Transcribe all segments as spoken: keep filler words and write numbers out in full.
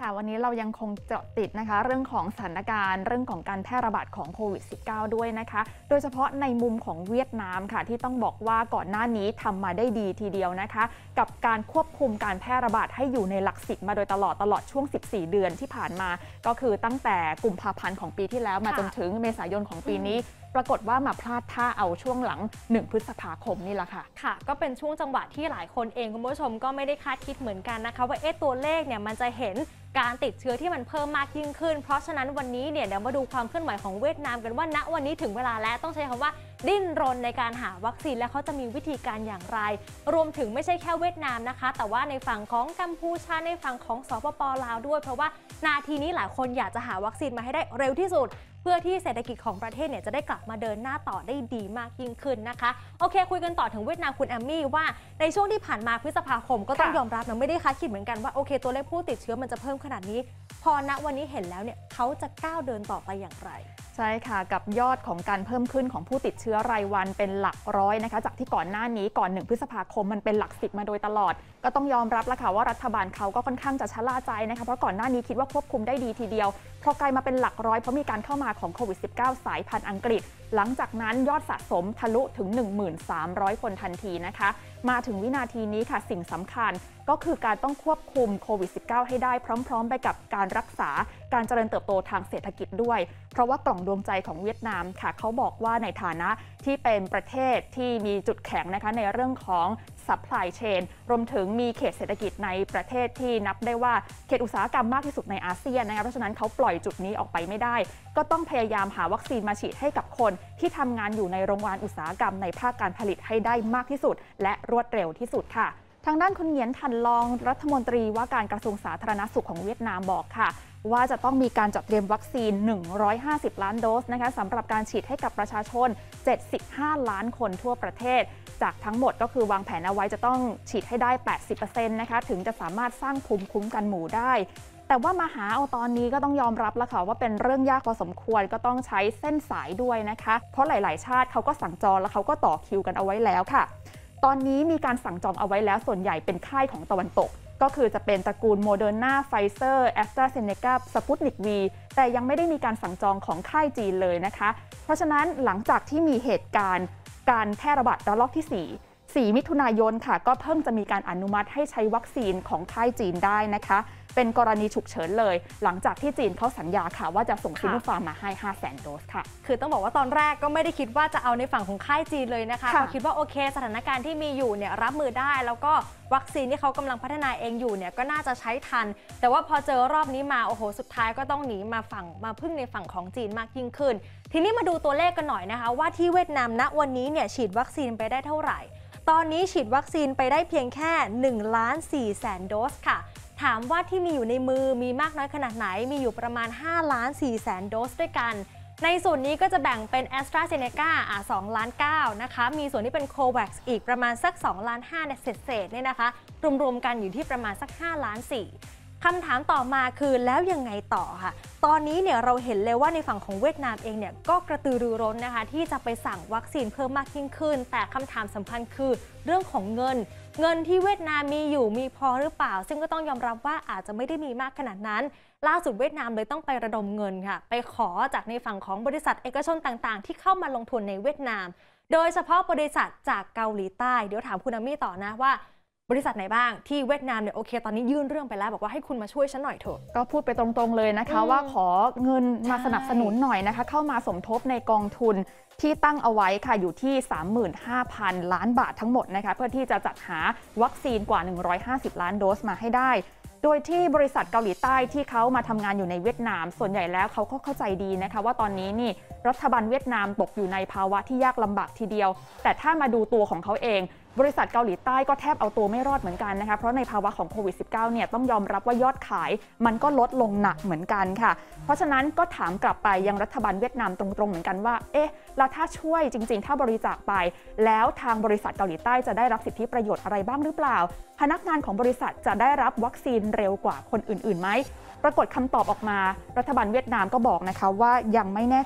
ค่ะวันนี้เรายังคงเจาะติดนะคะเรื่องของสถานการณ์เรื่องของการแพร่ระบาดของโควิด สิบเก้า ด้วยนะคะโดยเฉพาะในมุมของเวียดนามค่ะที่ต้องบอกว่าก่อนหน้านี้ทำมาได้ดีทีเดียวนะคะกับการควบคุมการแพร่ระบาดให้อยู่ในหลักสิบมาโดยตลอดตลอดช่วงสิบสี่เดือนที่ผ่านมาก็คือตั้งแต่กุมภาพันธ์ของปีที่แล้วมาจนถึงเมษายนของปีนี้ปรากฏว่ามาพลาดท่าเอาช่วงหลังหนึ่งพฤษภาคมนี่แหละค่ะค่ะก็เป็นช่วงจังหวะที่หลายคนเองคุณผู้ชมก็ไม่ได้คาดคิดเหมือนกันนะคะว่าเอ๊ะตัวเลขเนี่ยมันจะเห็นการติดเชื้อที่มันเพิ่มมากยิ่งขึ้นเพราะฉะนั้นวันนี้เนี่ยเดี๋ยวมาดูความเคลื่อนไหวของเวียดนามกันว่าณวันนี้ถึงเวลาแล้วต้องใช้คำว่าดิ้นรนในการหาวัคซีนและเขาจะมีวิธีการอย่างไรรวมถึงไม่ใช่แค่เวียดนามนะคะแต่ว่าในฝั่งของกัมพูชาในฝั่งของสปป.ลาวด้วยเพราะว่านาทีนี้หลายคนอยากจะหาวัคซีนมาให้ได้เร็วที่สุดเพื่อที่เศรษฐกิจของประเทศเนี่ยจะได้กลับมาเดินหน้าต่อได้ดีมากยิ่งขึ้นนะคะโอเคคุยกันต่อถึงเวียดนามคุณแอมมี่ว่าในช่วงที่ผ่านมาพฤษภาคมก็ต้องยอมรับนะไม่ได้คาดคิดเหมือนกันว่าโอเคตัวเลขผู้ติดเชื้อมันจะเพิ่มขนาดนี้พอณวันนี้เห็นแล้วเนี่ยเขาจะก้าวเดินต่อไปอย่างไรใช่ค่ะกับยอดของการเพิ่มขึ้นของผู้ติดเชื้อรายวันเป็นหลักร้อยนะคะจากที่ก่อนหน้านี้ก่อนหนึ่งพฤษภาคมมันเป็นหลักสิบมาโดยตลอดก็ต้องยอมรับแล้วค่ะว่ารัฐบาลเขาก็ค่อนข้างจะชะล่าใจนะคะเพราะก่อนหน้านี้คิดว่าควบคุมได้ดีทีเดียวพอกลายมาเป็นหลักร้อยเพราะมีการเข้ามาของโควิด สิบเก้า สายพันธุ์อังกฤษหลังจากนั้นยอดสะสมทะลุถึง หนึ่งหมื่นสามร้อย คนทันทีนะคะมาถึงวินาทีนี้ค่ะสิ่งสำคัญก็คือการต้องควบคุมโควิด สิบเก้า ให้ได้พร้อมๆไปกับการรักษาการเจริญเติบโตทางเศรษฐกิจด้วยเพราะว่ากล่องดวงใจของเวียดนามค่ะเขาบอกว่าในฐานะที่เป็นประเทศที่มีจุดแข็งนะคะในเรื่องของ supply chain รวมถึงมีเขตเศรษฐกิจในประเทศที่นับได้ว่าเขตอุตสาหกรรมมากที่สุดในอาเซียนนะคะเพราะฉะนั้นเขาปล่อยจุดนี้ออกไปไม่ได้ก็ต้องพยายามหาวัคซีนมาฉีดให้กับคนที่ทำงานอยู่ในโรงงานอุตสาหกรรมในภาคการผลิตให้ได้มากที่สุดและรวดเร็วที่สุดค่ะทางด้านคุณเหงียนทันลองรัฐมนตรีว่าการกระทรวงสาธารณสุขของเวียดนามบอกค่ะว่าจะต้องมีการจัดเตรียมวัคซีนหนึ่งร้อยห้าสิบล้านโดสนะคะสำหรับการฉีดให้กับประชาชนเจ็ดสิบห้าล้านคนทั่วประเทศจากทั้งหมดก็คือวางแผนเอาไว้จะต้องฉีดให้ได้ แปดสิบเปอร์เซ็นต์ นะคะถึงจะสามารถสร้างภูมิคุ้มกันหมู่ได้แต่ว่ามาหาเอาตอนนี้ก็ต้องยอมรับแล้วค่ะว่าเป็นเรื่องยากพอสมควรก็ต้องใช้เส้นสายด้วยนะคะเพราะหลายๆชาติเขาก็สั่งจองแล้วเขาก็ต่อคิวกันเอาไว้แล้วค่ะตอนนี้มีการสั่งจองเอาไว้แล้วส่วนใหญ่เป็นค่ายของตะวันตกก็คือจะเป็นตระกูลโมเดอร์นาไฟเซอร์แอสตราเซเนกาสปุตนิกวีแต่ยังไม่ได้มีการสั่งจองของค่ายจีนเลยนะคะเพราะฉะนั้นหลังจากที่มีเหตุการณ์การแพร่ระบาดระลอกที่สี่ สี่มิถุนายนค่ะก็เพิ่งจะมีการอนุมัติให้ใช้วัคซีนของค่ายจีนได้นะคะเป็นกรณีฉุกเฉินเลยหลังจากที่จีนเขาสัญญาค่ะว่าจะส่งซิโนฟาร์มมาให้ ห้าแสน โดสค่ะคือต้องบอกว่าตอนแรกก็ไม่ได้คิดว่าจะเอาในฝั่งของค่ายจีนเลยนะคะเขาคิดว่าโอเคสถานการณ์ที่มีอยู่เนี่ยรับมือได้แล้วก็วัคซีนที่เขากำลังพัฒนาเองอยู่เนี่ยก็น่าจะใช้ทันแต่ว่าพอเจอรอบนี้มาโอ้โหสุดท้ายก็ต้องหนีมาฝั่งมาพึ่งในฝั่งของจีนมากยิ่งขึ้นทีนี้มาดูตัวเลขกันหน่อยนะคะว่าที่เวียดนามณวันนี้เนี่ยฉีดวัคซีนไปได้เท่าไหร่ตอนนี้ฉีดวัคซีนไปได้เพียงแค่หนึ่งล้านสี่แสนโดสค่ะถามว่าที่มีอยู่ในมือมีมากน้อยขนาดไหนมีอยู่ประมาณห้าล้านสี่แสนโดสด้วยกันในส่วนนี้ก็จะแบ่งเป็น AstraZeneca อ่ะสองล้านเก้านะคะมีส่วนที่เป็น Covax อีกประมาณสักสองล้านห้าเนี่ยเศษๆเนี่ยนะคะรวมๆกันอยู่ที่ประมาณสักห้าล้านสี่คำถามต่อมาคือแล้วยังไงต่อค่ะตอนนี้เนี่ยเราเห็นเลยว่าในฝั่งของเวียดนามเองเนี่ยก็กระตือรือร้นนะคะที่จะไปสั่งวัคซีนเพิ่มมากยิ่งขึ้นแต่คำถามสำคัญคือเรื่องของเงินเงินที่เวียดนามมีอยู่มีพอหรือเปล่าซึ่งก็ต้องยอมรับว่าอาจจะไม่ได้มีมากขนาดนั้นล่าสุดเวียดนามเลยต้องไประดมเงินค่ะไปขอจากในฝั่งของบริษัทเอกชนต่างๆที่เข้ามาลงทุนในเวียดนามโดยเฉพาะบริษัทจากเกาหลีใต้เดี๋ยวถามคุณอามี่ต่อนะว่าบริษัทไหนบ้างที่เวียดนามเนี่ยโอเคตอนนี้ยื่นเรื่องไปแล้วบอกว่าให้คุณมาช่วยฉันหน่อยเถอะก็พูดไปตรงๆเลยนะคะว่าขอเงินมาสนับสนุนหน่อยนะคะเข้ามาสมทบในกองทุนที่ตั้งเอาไว้ค่ะอยู่ที่ สามหมื่นห้าพัน ล้านบาททั้งหมดนะคะเพื่อที่จะจัดหาวัคซีนกว่าหนึ่งร้อยห้าสิบล้านโดสมาให้ได้โดยที่บริษัทเกาหลีใต้ที่เขามาทำงานอยู่ในเวียดนามส่วนใหญ่แล้วเขาก็เข้าใจดีนะคะว่าตอนนี้นี่รัฐบาลเวียดนามตกอยู่ในภาวะที่ยากลำบากทีเดียวแต่ถ้ามาดูตัวของเขาเองบริษัทเกาหลีใต้ก็แทบเอาตัวไม่รอดเหมือนกันนะคะเพราะในภาวะของโควิด สิบเก้า เนี่ยต้องยอมรับว่ายอดขายมันก็ลดลงหนักเหมือนกันค่ะเพราะฉะนั้นก็ถามกลับไปยังรัฐบาลเวียดนามตรงๆเหมือนกันว่าเอ๊ะแล้วถ้าช่วยจริงๆถ้าบริจาคไปแล้วทางบริษัทเกาหลีใต้จะได้รับสิทธิประโยชน์อะไรบ้างหรือเปล่าพนักงานของบริษัทจะได้รับวัคซีนเร็วกว่าคนอื่นๆไหมปรากฏคำตอบออกมารัฐบาลเวียดนามก็บอกนะคะว่ายังไม่แน่ใจแล้วก็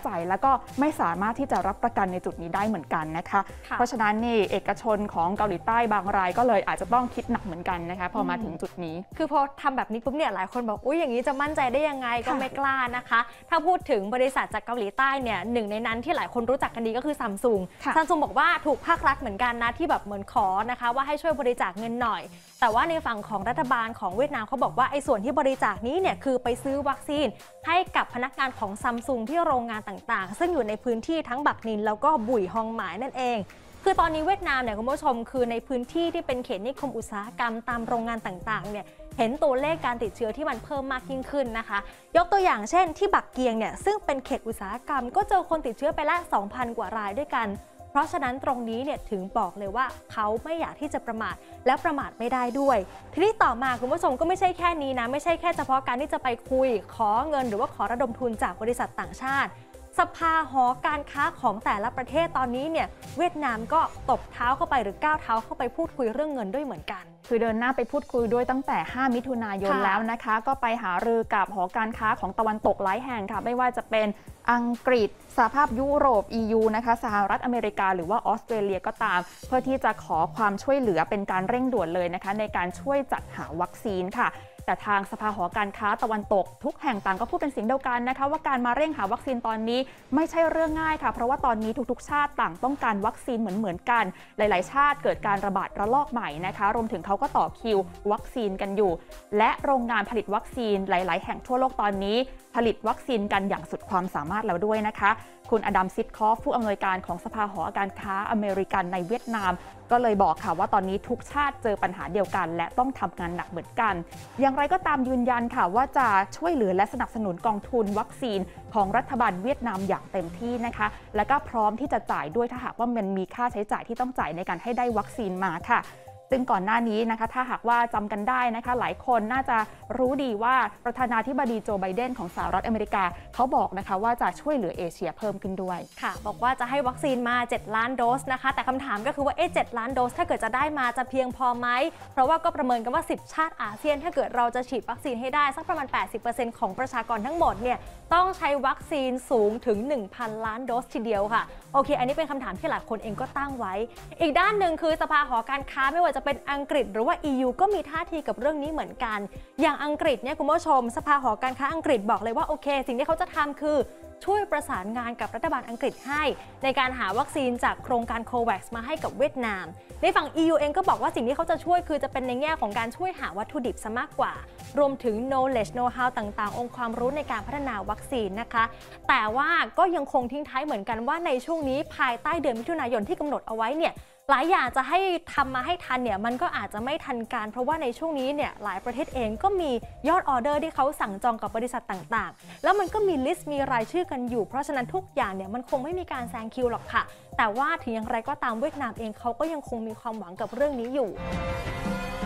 ก็ไม่สามารถที่จะรับประกันในจุดนี้ได้เหมือนกันนะคะเพราะฉะนั้นนี่เอกชนของเกาหลีใต้บางรายก็เลยอาจจะต้องคิดหนักเหมือนกันนะคะพอมาถึงจุดนี้คือพอทำแบบนี้ปุ๊บเนี่ยหลายคนบอกอุ้ยอย่างนี้จะมั่นใจได้ยังไงก็ไม่กล้านะคะถ้าพูดถึงบริษัทจากเกาหลีใต้เนี่ยหนึ่งในนั้นที่หลายคนรู้จักกันดีก็คือซัมซุงซัมซุงบอกว่าถูกภาครัฐเหมือนกันนะที่แบบเหมือนขอนะคะว่าให้ช่วยบริจาคเงินหน่อยแต่ว่าในฝั่งของรัฐบาลของเวียดนามเขาบอกว่าไอ้ส่วนที่บริจาคนี้เนี่ยคือไปซื้อวัคซีนให้กับพนักงานของซัมซุงที่โรงงานต่างๆซึ่งอยู่ในพื้นที่ทั้งบักนินแล้วก็บุ๋ยฮองหมายนั่นเองคือตอนนี้เวียดนามเนี่ยคุณผู้ชมคือในพื้นที่ที่เป็นเขตนิคมอุตสาหกรรมตามโรงงานต่างๆเนี่ยเห็นตัวเลขการติดเชื้อที่มันเพิ่มมากยิ่งขึ้นนะคะยกตัวอย่างเช่นที่บักเกียงเนี่ยซึ่งเป็นเขตอุตสาหกรรมก็เจอคนติดเชื้อไปละ สองพัน กว่ารายด้วยกันเพราะฉะนั้นตรงนี้เนี่ยถึงบอกเลยว่าเขาไม่อยากที่จะประมาทและประมาทไม่ได้ด้วยทีนี้ต่อมาคุณผู้ชมก็ไม่ใช่แค่นี้นะไม่ใช่แค่เฉพาะการที่จะไปคุยขอเงินหรือว่าขอระดมทุนจากบริษัทต่างชาติสภาหอการค้าของแต่ละประเทศตอนนี้เนี่ยเวียดนามก็ตบเท้าเข้าไปหรือก้าวเท้าเข้าไปพูดคุยเรื่องเงินด้วยเหมือนกันคือเดินหน้าไปพูดคุยด้วยตั้งแต่ห้ามิถุนายนแล้วนะคะก็ไปหารือกับหอการค้าของตะวันตกหลายแห่งค่ะไม่ว่าจะเป็นอังกฤษสหภาพยุโรป อี ยู นะคะสหรัฐอเมริกาหรือว่าออสเตรเลียก็ตามเพื่อที่จะขอความช่วยเหลือเป็นการเร่งด่วนเลยนะคะในการช่วยจัดหาวัคซีนค่ะแต่ทางสภาหอการค้าตะวันตกทุกแห่งต่างก็พูดเป็นเสียงเดียวกันนะคะว่าการมาเร่งหาวัคซีนตอนนี้ไม่ใช่เรื่องง่ายค่ะเพราะว่าตอนนี้ทุกๆชาติต่างต้องการวัคซีนเหมือนๆกันหลายๆชาติเกิดการระบาดระลอกใหม่นะคะรวมถึงเขาก็ต่อคิววัคซีนกันอยู่และโรงงานผลิตวัคซีนหลายๆแห่งทั่วโลกตอนนี้ผลิตวัคซีนกันอย่างสุดความสามารถแล้วด้วยนะคะคุณอดัมซิดคอฟผู้อำนวยการของสภาหอการค้าอเมริกันในเวียดนามก็เลยบอกค่ะว่าตอนนี้ทุกชาติเจอปัญหาเดียวกันและต้องทำงานหนักเหมือนกันอย่างไรก็ตามยืนยันค่ะว่าจะช่วยเหลือและสนับสนุนกองทุนวัคซีนของรัฐบาลเวียดนามอย่างเต็มที่นะคะและก็พร้อมที่จะจ่ายด้วยถ้าหากว่ามันมีค่าใช้จ่ายที่ต้องจ่ายในการให้ได้วัคซีนมาค่ะซึ่งก่อนหน้านี้นะคะถ้าหากว่าจำกันได้นะคะหลายคนน่าจะรู้ดีว่าประธานาธิบดีโจไบเดนของสหรัฐอเมริกาเขาบอกนะคะว่าจะช่วยเหลือเอเชียเพิ่มขึ้นด้วยค่ะบอกว่าจะให้วัคซีนมาเจ็ดล้านโดสนะคะแต่คำถามก็คือว่าเอ๊ะเจ็ดล้านโดสถ้าเกิดจะได้มาจะเพียงพอไหมเพราะว่าก็ประเมินกันว่าสิบชาติอาเซียนถ้าเกิดเราจะฉีดวัคซีนให้ได้สักประมาณ แปดสิบเปอร์เซ็นต์ ของประชากรทั้งหมดเนี่ยต้องใช้วัคซีนสูงถึง หนึ่งพัน ล้านโดสทีเดียวค่ะโอเคอันนี้เป็นคำถามที่หลายคนเองก็ตั้งไว้อีกด้านหนึ่งคือสภาหอการค้าไม่ว่าจะเป็นอังกฤษหรือว่า อี ยู ก็มีท่าทีกับเรื่องนี้เหมือนกันอย่างอังกฤษเนี่ยคุณผู้ชมสภาหอการค้าอังกฤษบอกเลยว่าโอเคสิ่งที่เขาจะทำคือช่วยประสานงานกับรัฐบาลอังกฤษให้ในการหาวัคซีนจากโครงการโควัคซ์มาให้กับเวียดนามในฝั่ง อี ยู เองก็บอกว่าสิ่งที่เขาจะช่วยคือจะเป็นในแง่ของการช่วยหาวัตถุดิบซะมากกว่ารวมถึง knowledge know-how ต่างๆองค์ความรู้ในการพัฒนาวัคซีนนะคะแต่ว่าก็ยังคงทิ้งท้ายเหมือนกันว่าในช่วงนี้ภายใต้เดือนมิถุนายนที่กำหนดเอาไว้เนี่ยหลายอย่างจะให้ทำมาให้ทันเนี่ยมันก็อาจจะไม่ทันการเพราะว่าในช่วงนี้เนี่ยหลายประเทศเองก็มียอดออเดอร์ที่เขาสั่งจองกับบริษัทต่างๆแล้วมันก็มีลิสต์มีรายชื่อกันอยู่เพราะฉะนั้นทุกอย่างเนี่ยมันคงไม่มีการแซงคิวหรอกค่ะแต่ว่าถึงอย่างไรก็ตามเวียดนามเองเขาก็ยังคงมีความหวังกับเรื่องนี้อยู่